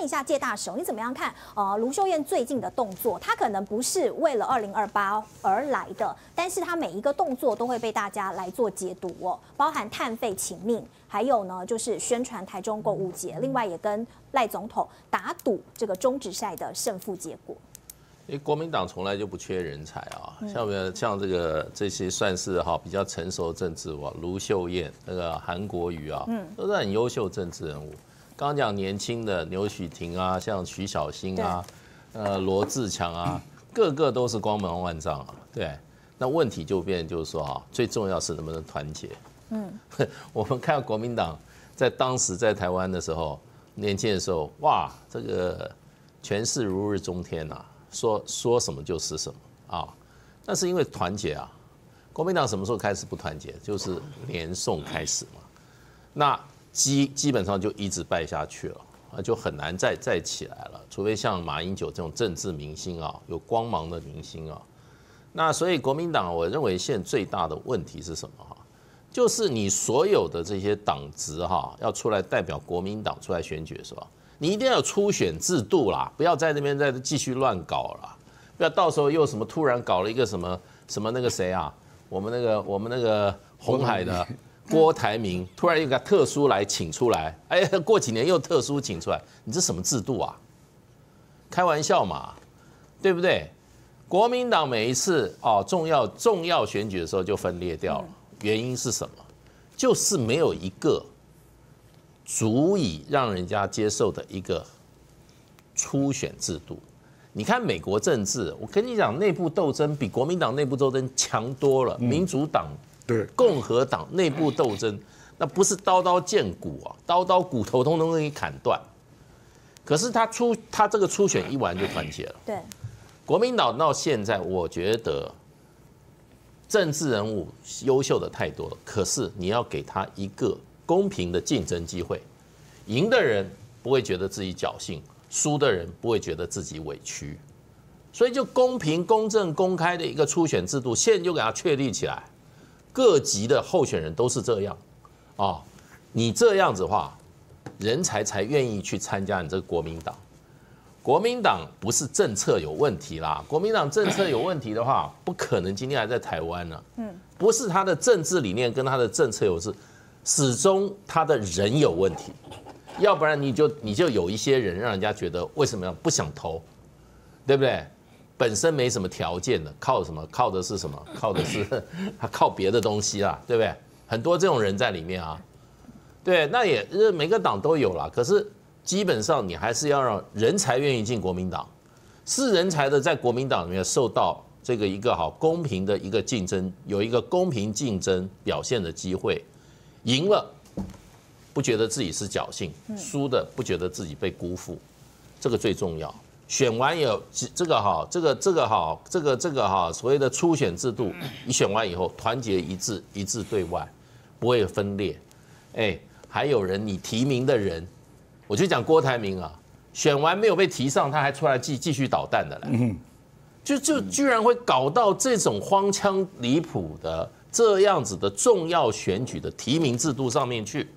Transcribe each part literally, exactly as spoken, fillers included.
问一下介大使，你怎么样看？呃，卢秀燕最近的动作，她可能不是为了二零二八而来的，但是她每一个动作都会被大家来做解读哦，包含碳费请命，还有呢就是宣传台中购物节，另外也跟赖总统打赌这个中职赛的胜负结果。 因为国民党从来就不缺人才啊，像我像这个这些算是哈比较成熟的政治哇，卢秀燕、那个韩国瑜啊，都是很优秀政治人物。刚刚讲年轻的牛许婷啊，像徐小新啊，呃罗志强啊，个个都是光芒万丈啊。对，那问题就变就是说啊，最重要是能不能团结。嗯，我们看国民党在当时在台湾的时候，年轻的时候，哇，这个权势如日中天呐、啊。说说什么就是什么啊，那是因为团结啊。国民党什么时候开始不团结？就是连宋开始嘛。那基基本上就一直败下去了啊，就很难再再起来了。除非像马英九这种政治明星啊，有光芒的明星啊。那所以国民党，我认为现在最大的问题是什么哈？就是你所有的这些党职哈，要出来代表国民党出来选举的时候。你一定要有初选制度啦，不要在那边再继续乱搞啦，不要到时候又什么突然搞了一个什么什么那个谁啊，我们那个我们那个鸿海的郭台铭，突然又给他特殊来请出来，哎，过几年又特殊请出来，你这什么制度啊？开玩笑嘛，对不对？国民党每一次哦重要重要选举的时候就分裂掉了，原因是什么？就是没有一个。足以让人家接受的一个初选制度。你看美国政治，我跟你讲，内部斗争比国民党内部斗争强多了。民主党、对共和党内部斗争，那不是刀刀见骨啊，刀刀骨头通通给你砍断。可是他初他这个初选一完就团结了。对，国民党到现在，我觉得政治人物优秀的太多了，可是你要给他一个。公平的竞争机会，赢的人不会觉得自己侥幸，输的人不会觉得自己委屈，所以就公平、公正、公开的一个初选制度，现在就给它确立起来，各级的候选人都是这样啊、哦。你这样子的话，人才才愿意去参加你这个国民党。国民党不是政策有问题啦，国民党政策有问题的话，不可能今天还在台湾呢。嗯，不是他的政治理念跟他的政策有事。始终他的人有问题，要不然你就你就有一些人让人家觉得为什么要不想投，对不对？本身没什么条件的，靠什么？靠的是什么？靠的是他靠别的东西啦，对不对？很多这种人在里面啊，对，那也每个党都有啦。可是基本上你还是要让人才愿意进国民党，是人才的在国民党里面受到这个一个好公平的一个竞争，有一个公平竞争表现的机会。赢了，不觉得自己是侥幸；输的不觉得自己被辜负，这个最重要。选完以后，这个哈，这个这个哈，这个这个哈，所谓的初选制度，你选完以后团结一致，一致对外，不会分裂。哎，还有人你提名的人，我就讲郭台铭啊，选完没有被提上，他还出来继继续捣蛋的来，就就居然会搞到这种荒腔离谱的。这样子的重要选举的提名制度上面去，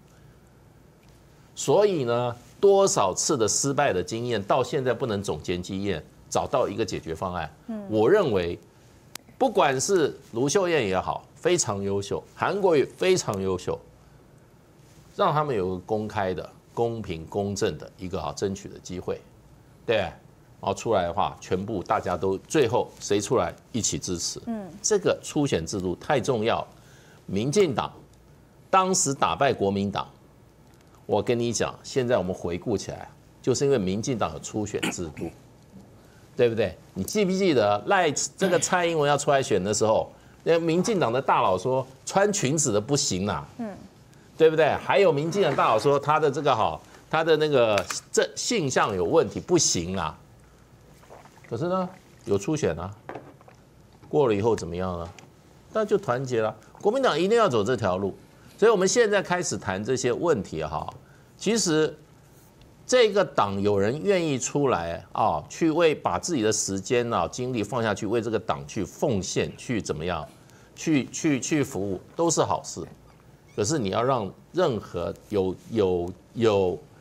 所以呢，多少次的失败的经验，到现在不能总结经验，找到一个解决方案。我认为，不管是卢秀燕也好，非常优秀，韩国瑜非常优秀，让他们有个公开的、公平、公正的一个好争取的机会，对。然后出来的话，全部大家都最后谁出来一起支持。嗯，这个初选制度太重要。民进党当时打败国民党，我跟你讲，现在我们回顾起来，就是因为民进党有初选制度，对不对？你记不记得赖这个蔡英文要出来选的时候，那民进党的大佬说穿裙子的不行啦，嗯，对不对？还有民进党大佬说他的这个好，他的那个这性向有问题，不行啦。可是呢，有初选啊，过了以后怎么样呢？那就团结了。国民党一定要走这条路，所以我们现在开始谈这些问题哈。其实这个党有人愿意出来啊，去为把自己的时间啊、精力放下去，为这个党去奉献，去怎么样，去去去服务，都是好事。可是你要让任何有有有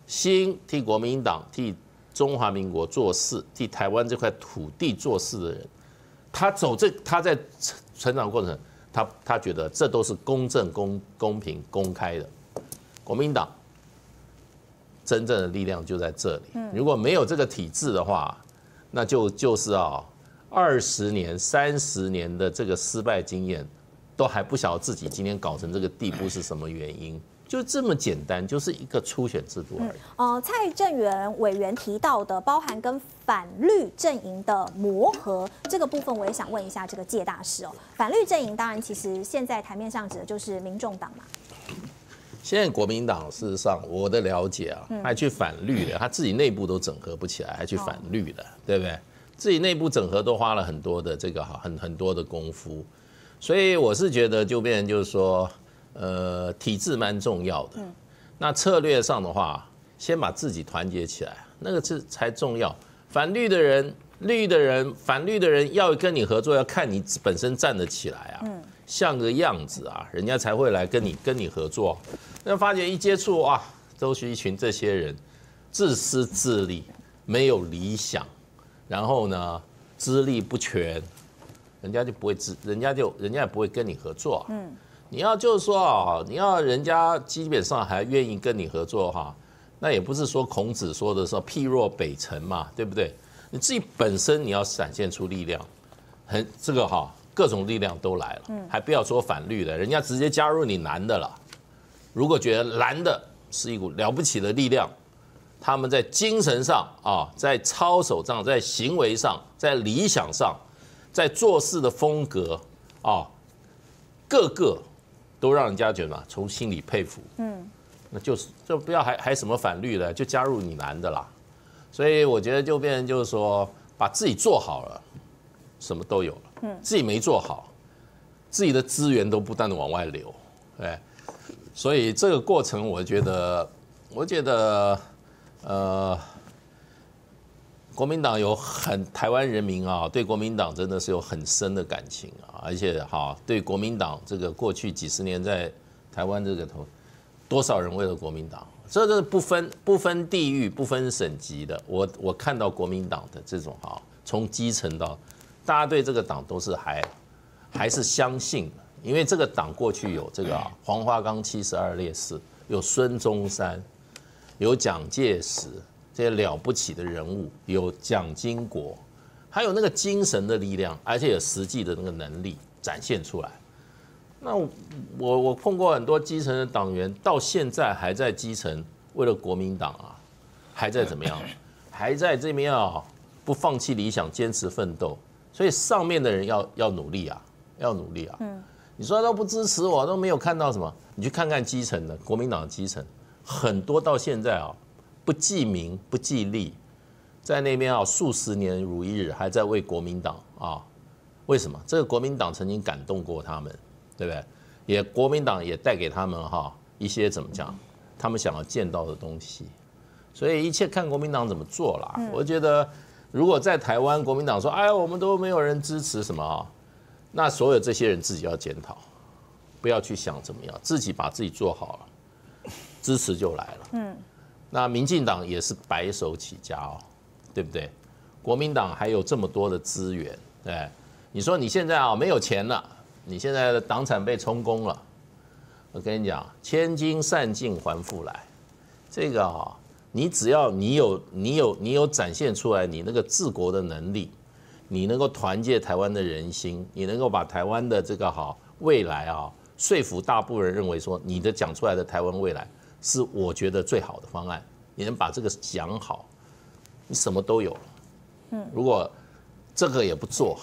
心替国民党、替中华民国做事、替台湾这块土地做事的人，他走这他在成长过程，他他觉得这都是公正、公公平、公开的。国民党真正的力量就在这里。如果没有这个体制的话，那就就是啊，二十年、三十年的这个失败经验，都还不晓得自己今天搞成这个地步是什么原因。就这么简单，就是一个初选制度而已。 嗯、呃，蔡正元委员提到的，包含跟反绿阵营的磨合这个部分，我也想问一下这个介大使哦。反绿阵营当然，其实现在台面上指的就是民众党嘛。 现在国民党事实上，我的了解啊，还去反绿的，他自己内部都整合不起来，还去反绿的，对不对？自己内部整合都花了很多的这个很很多的功夫，所以我是觉得就变成就是说。呃，体制蛮重要的。那策略上的话，先把自己团结起来，那个是才重要。反绿的人、绿的人、反绿的人要跟你合作，要看你本身站得起来啊，像个样子啊，人家才会来跟你跟你合作。那发觉一接触哇，都是一群这些人，自私自利，没有理想，然后呢，资历不全，人家就不会资，人家就人家也不会跟你合作。嗯。你要就是说啊，你要人家基本上还愿意跟你合作哈，那也不是说孔子说的说譬若北辰嘛，对不对？你自己本身你要展现出力量，很这个哈，各种力量都来了，还不要说反绿的，人家直接加入你蓝的了。如果觉得蓝的是一股了不起的力量，他们在精神上啊，在操守上，在行为上，在理想上，在做事的风格啊，各个。都让人家觉得从心里佩服，嗯，那就是就不要还还什么反绿了，就加入你蓝的啦。所以我觉得就变成就是说，把自己做好了，什么都有了。嗯，自己没做好，自己的资源都不断的往外流，对。所以这个过程，我觉得，我觉得，呃，国民党有很台湾人民啊，对国民党真的是有很深的感情啊，而且哈，对国民党这个过去几十年在台湾这个头，多少人为了国民党，这个不分不分地域、不分省级的，我我看到国民党的这种哈，从基层到大家对这个党都是还还是相信的，因为这个党过去有这个啊黄花岗七十二烈士，有孙中山，有蒋介石。这些了不起的人物，有蒋经国，还有那个精神的力量，而且有实际的那个能力展现出来。那我我碰过很多基层的党员，到现在还在基层为了国民党啊，还在怎么样？还在这边啊，不放弃理想，坚持奋斗。所以上面的人要要努力啊，要努力啊。嗯，你说都不支持我，都没有看到什么？你去看看基层的国民党的基层，很多到现在啊。不记名不记利，在那边啊数十年如一日，还在为国民党啊？为什么？这个国民党曾经感动过他们，对不对？也国民党也带给他们哈一些怎么讲，他们想要见到的东西。所以一切看国民党怎么做啦。我觉得如果在台湾国民党说，哎，我们都没有人支持什么啊，那所有这些人自己要检讨，不要去想怎么样，自己把自己做好了，支持就来了。嗯。那民进党也是白手起家哦，对不对？国民党还有这么多的资源，对，你说你现在啊没有钱了，你现在的党产被充公了，我跟你讲，千金散尽还复来，这个啊，你只要你有你有你有展现出来你那个治国的能力，你能够团结台湾的人心，你能够把台湾的这个好未来啊说服大部分人认为说你的讲出来的台湾未来。是我觉得最好的方案，你能把这个讲好，你什么都有了。嗯，如果这个也不做，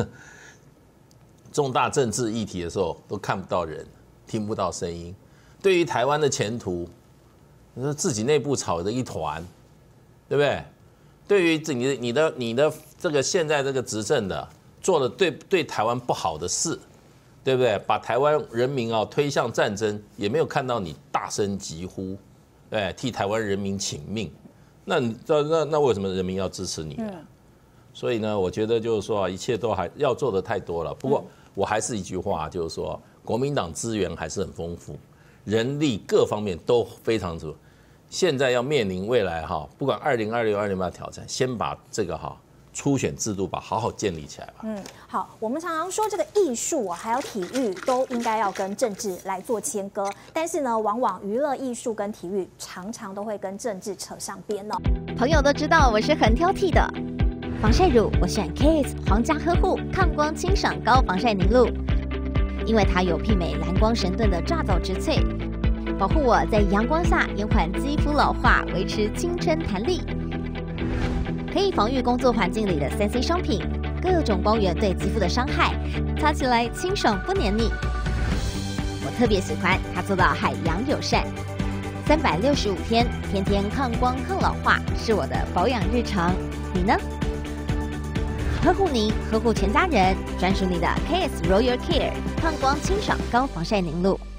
重大政治议题的时候都看不到人，听不到声音。对于台湾的前途，你说自己内部吵得一团，对不对？对于你的你的你的这个现在这个执政的做了对对台湾不好的事。对不对？把台湾人民啊推向战争，也没有看到你大声疾呼，对，替台湾人民请命。那你那那那为什么人民要支持你呢？嗯、所以呢，我觉得就是说，一切都还要做的太多了。不过我还是一句话，就是说，国民党资源还是很丰富，人力各方面都非常足。 现在要面临未来哈，不管二零二六、二零八挑战，先把这个哈初选制度把好好建立起来吧。 嗯，好，我们常常说这个艺术啊，还有体育都应该要跟政治来做切割，但是呢，往往娱乐、艺术跟体育常常都会跟政治扯上边哦。 朋友都知道我是很挑剔的，防晒乳我选 K S 皇家呵护抗光清爽高防晒凝露，因为它有媲美蓝光神盾的抓藻植萃。保护我在阳光下延缓肌肤老化，维持青春弹力，可以防御工作环境里的三 C 商品、各种光源对肌肤的伤害，擦起来清爽不黏腻。我特别喜欢它做到海洋友善，三百六十五天，天天抗光抗老化，是我的保养日常。你呢？呵护您，呵护全家人，专属你的 K S Royal Care 抗光清爽高防晒凝露。